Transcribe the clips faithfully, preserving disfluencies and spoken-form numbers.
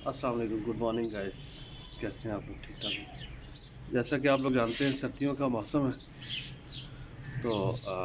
अस्सलाम वालेकुम, good morning guys. कैसे हैं आप लोग? ठीक ठाक हैं? जैसा कि आप लोग जानते हैं सर्दियों का मौसम है तो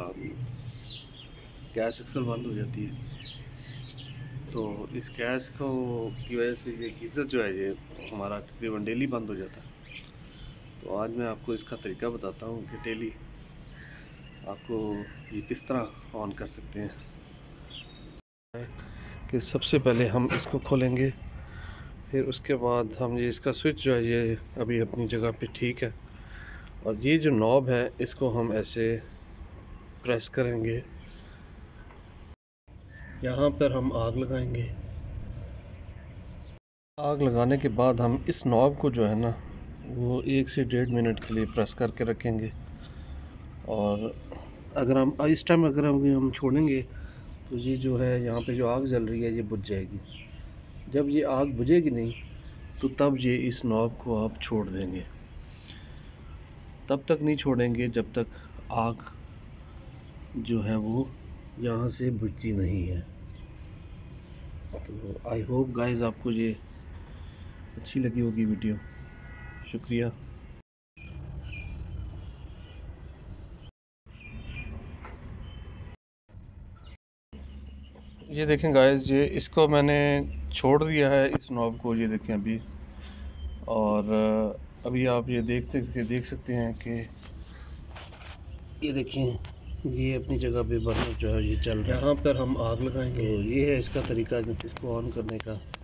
गैस अक्सर बंद हो जाती है। तो इस गैस को की वजह से ये गीज़र जो है ये हमारा तकरीबन डेली बंद हो जाता है। तो आज मैं आपको इसका तरीका बताता हूँ कि डेली आपको ये किस तरह ऑन कर सकते हैं। कि सबसे पहले हम इसको खोलेंगे, फिर उसके बाद हम ये इसका स्विच जो है ये अभी अपनी जगह पे ठीक है, और ये जो नॉब है इसको हम ऐसे प्रेस करेंगे। यहाँ पर हम आग लगाएंगे। आग लगाने के बाद हम इस नॉब को जो है ना वो एक से डेढ़ मिनट के लिए प्रेस करके रखेंगे, और अगर हम इस टाइम अगर हम हम छोड़ेंगे तो ये जो है यहाँ पे जो आग जल रही है ये बुझ जाएगी। जब ये आग बुझेगी नहीं तो तब ये इस नॉब को आप छोड़ देंगे। तब तक नहीं छोड़ेंगे जब तक आग जो है वो यहाँ से बुझती नहीं है। तो आई होप गाइस आपको ये अच्छी लगी होगी वीडियो। शुक्रिया। ये देखें गाइस, ये इसको मैंने छोड़ दिया है इस नॉब को, ये देखें अभी। और अभी आप ये देखते देख सकते हैं कि ये देखें ये अपनी जगह पे बर्नर जो है ये चल रहा है। यहाँ पर हम आग लगाएंगे। तो ये है इसका तरीका इसको ऑन करने का।